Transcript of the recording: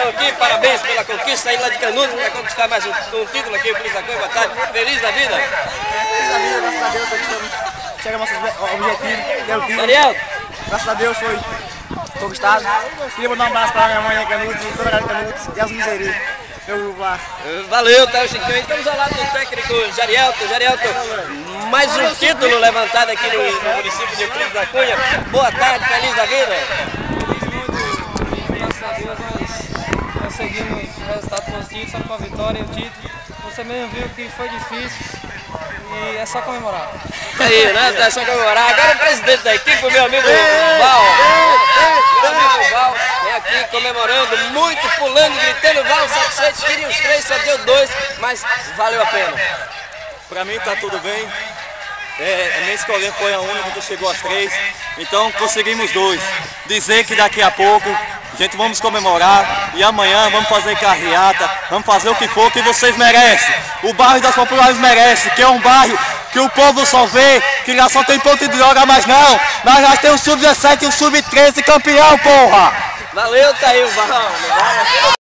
Então aqui, parabéns pela conquista, aí lá de Canudos, para conquistar mais um título aqui, o Feliz da Coisa, boa tarde. Feliz da vida? Feliz da vida, graças a Deus, chegamos ao nosso objetivo, que é o título. Ariel? Graças a Deus foi conquistado. Queria mandar um abraço para a minha mãe em Canudos, toda a galera de Canudos, e as miserias. Meu grupo lá. Valeu, tá, Chiquinho. Estamos ao lado do técnico Jarielto. Jarielto, mais um título levantado aqui no município de Euclides da Cunha. Boa tarde, feliz da vida. Graças a Deus nós conseguimos o resultado positivo, só com a vitória e o título. Você mesmo viu que foi difícil e é só comemorar. Aí, né? É só comemorar. Agora o presidente da equipe, o meu amigo Val. Meu amigo Val vem aqui comemorando, muito pulando, gritando. Val satisfeito, queria os 3, só deu 2, mas valeu a pena. Pra mim tá tudo bem. A minha escolha foi a única que chegou às 3, então conseguimos 2. Dizer que daqui a pouco a gente vamos comemorar e amanhã vamos fazer carreata, vamos fazer o que for que vocês merecem. O bairro das Populares merece, que é um bairro que o povo só vê, que lá só tem ponto de droga, mas não. Nós já temos o sub-17 e o sub-13 campeão, porra! Valeu, tá aí o Val.